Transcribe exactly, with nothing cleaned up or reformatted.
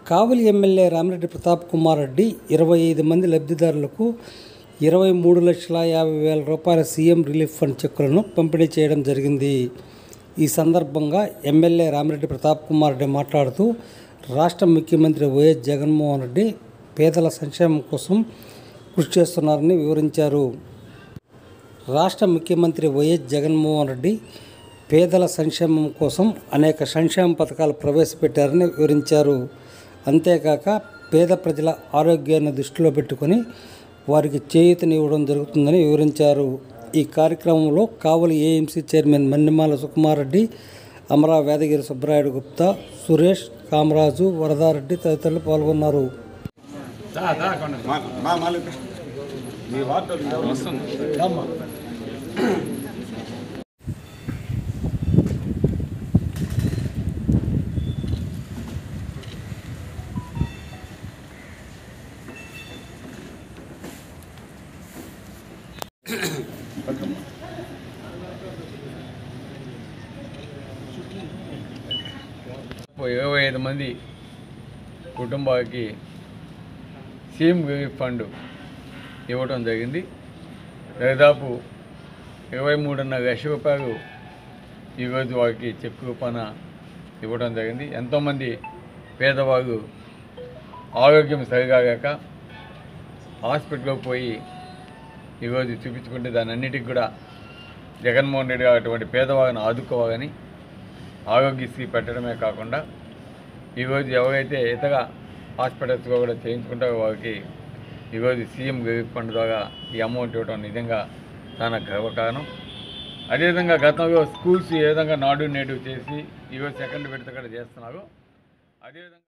కావలి MLA Ramireddy Pratap Kumar Reddy ఇరవై ఐదు మంది లబ్ధిదారులకు ఇరవై మూడు లక్షల యాభై వేల రూపాయల సీఎం రిలీఫ్ ఫండ్ చెక్కులను పంపిణీ చేయడం జరిగింది. ఈ సందర్భంగా ఎమ్మెల్యే రామిరెడ్డి ప్రతాప్ కుమార్ రెడ్డి మాట్లాడుతూ రాష్ట్ర ముఖ్యమంత్రి వైఎస్ జగన్మోహన్ రెడ్డి పేదల సంక్షేమం కోసం కృషి చేస్తున్నారని వివరించారు. రాష్ట్ర ముఖ్యమంత్రి వైఎస్ జగన్మోహన్ రెడ్డి పేదల సంక్షేమం కోసం అనేక సంక్షేమ పథకాలు ప్రవేశపెట్టారని వివరించారు. అంతేకాక పేద ప్రజల ఆరోగ్యాన్ని దృష్టిలో పెట్టుకొని వారికి చేయూతనివ్వడం జరుగుతుందని వివరించారు. ఈ కార్యక్రమంలో కావలి ఏఎంసీ చైర్మన్ మన్నిమాల సుకుమార్ రెడ్డి, అమరా వేదగిరి సుబ్బరాయుడు గుప్తా, సురేష్, కామరాజు, వరదారెడ్డి తదితరులు పాల్గొన్నారు. ఇరవై ఐదు మంది కుటుంబాలకి సీఎం రిలీఫ్ ఫండ్ ఇవ్వడం జరిగింది. దాదాపు ఇరవై మూడున్నర లక్ష రూపాయలు ఈరోజు వారికి చెక్ రూపాన ఇవ్వడం జరిగింది. ఎంతోమంది పేదవాళ్ళు ఆరోగ్యం సరిగాక హాస్పిటల్కి పోయి ఈరోజు చూపించుకుంటే దాని అన్నిటికి కూడా జగన్మోహన్ రెడ్డి అటువంటి పేదవాళ్ళని ఆదుకోవాలని ఆరోగ్యశ్రీ పెట్టడమే కాకుండా ఈరోజు ఎవరైతే ఇతర హాస్పిటల్స్లో కూడా చేయించుకుంటారో వారికి ఈరోజు సీఎం రిలీఫ్ ఫండ్ ద్వారా ఈ అమౌంట్ ఇవ్వడం నిజంగా చాలా గర్వకారణం. అదేవిధంగా గతంలో స్కూల్స్ ఏ విధంగా నాడు నేడు చేసి ఈరోజు సెకండ్ విడత కూడా చేస్తున్నారు. అదేవిధంగా